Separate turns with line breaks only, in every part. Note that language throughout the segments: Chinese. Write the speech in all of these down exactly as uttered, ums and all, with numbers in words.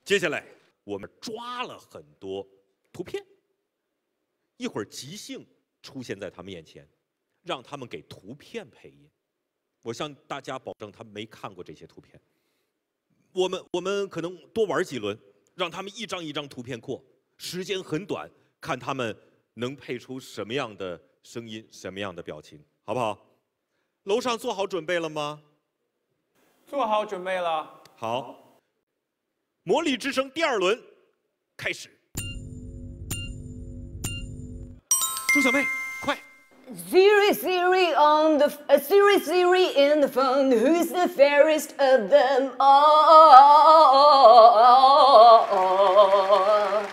接下来我们抓了很多图片，一会儿即兴出现在他们眼前，让他们给图片配音。我向大家保证，他们没看过这些图片。我们我们可能多玩几轮，让他们一张一张图片过，时间很短，看他们能配出什么样的声音，什么样的表情，好不好？楼上做好准备了吗？
做好准备了。
好。魔力之声第二轮开始。朱小妹，快
！Siri, Siri on the uh, Siri, Siri in the phone. Who's the fairest of them all?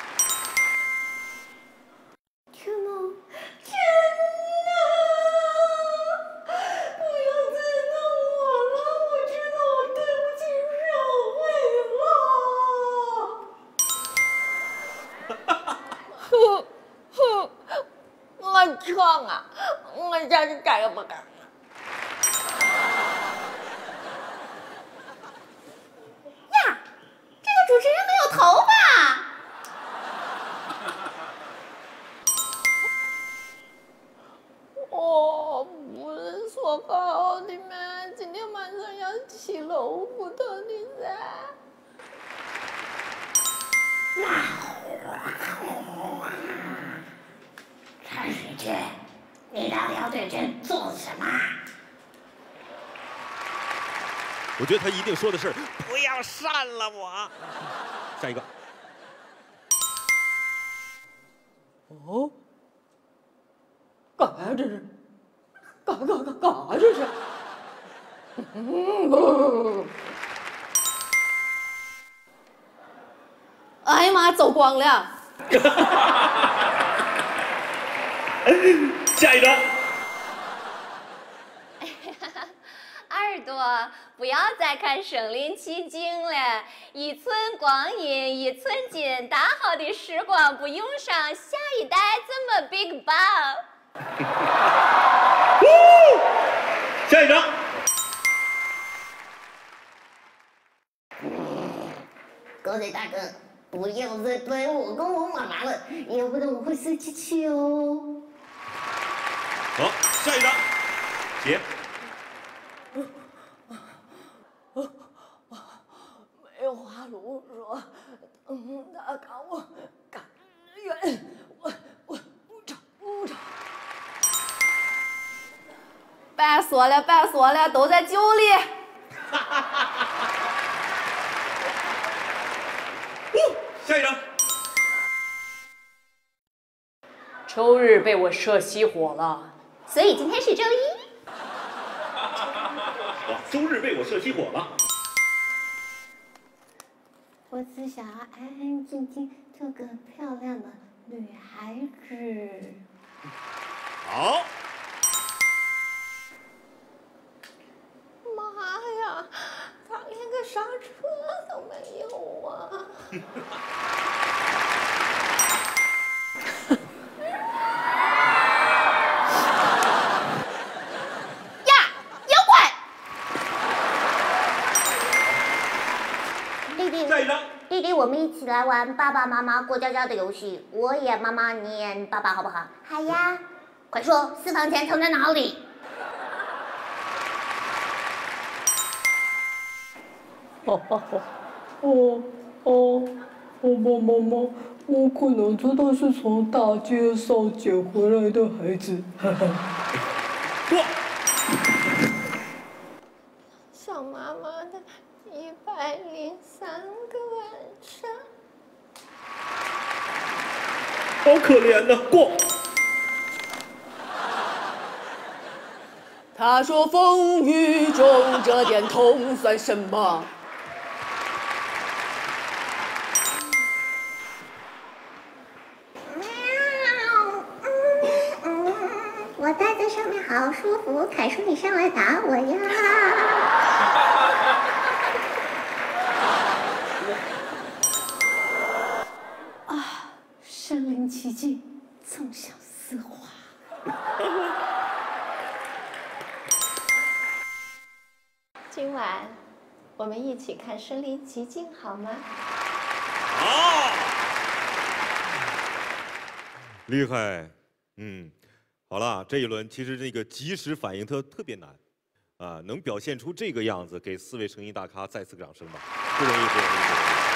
天哪！天哪！不要再弄我了！我知道我对不起社会了。哼哼，我唱啊！我下次再也不敢了。呀，这个主持人没有头发。我不是说好的吗？今天晚上要骑楼扶头的噻。
陈水军，你到底要对朕做什么？
我觉得他一定说的是不要扇了我。下一个。
哦，干啥这是？干干干干啥这是？嗯，不。哎呀妈，走光了。
下一张。
耳朵，不要再看《身临其境》了，一寸光阴一寸金，大好的时光不用上，下一代怎么 big bang？
下一张。
狗仔大哥，不要再对我跟我妈妈了，要不然我会生气气哦。
好，下一张，姐。
没话路说，嗯，他看我甘愿，我我不唱不唱。别说了，别说了，都在酒里。
下一张。
周日被我射熄火了，
所以今天是周一。
哇，周日被我射熄火了。
我只想要安安静静做个漂亮的女孩子。
好。
妈呀，他连个刹车都没有啊！
弟弟，我们一起来玩爸爸妈妈过家家的游戏。我演妈妈，你演爸爸，好不好？好呀。快说，私房钱藏在哪里？
哦哦哦哦哦，妈妈妈，我可能真的是从大街上捡回来的孩子。哈哈。
过。
想妈妈的一百零三个晚上。
好可怜呐，过。
他说风雨中这点痛算什么？
我待在上面好舒服，凯叔你上来打我呀！啊，身临其境，纵享丝滑。
今晚我们一起看《身临其境》好吗？
好，厉害，嗯，好了，这一轮其实这个及时反应特特别难，啊，能表现出这个样子，给四位声音大咖再次掌声吧，不容易，不容易。不容易